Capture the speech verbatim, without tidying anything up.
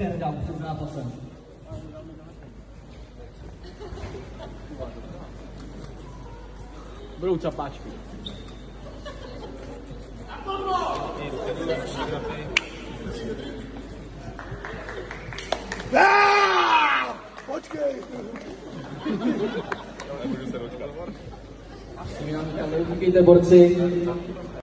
Sterdal před zápasem. Budou čapáčky. Počkej! Díkejte, borci.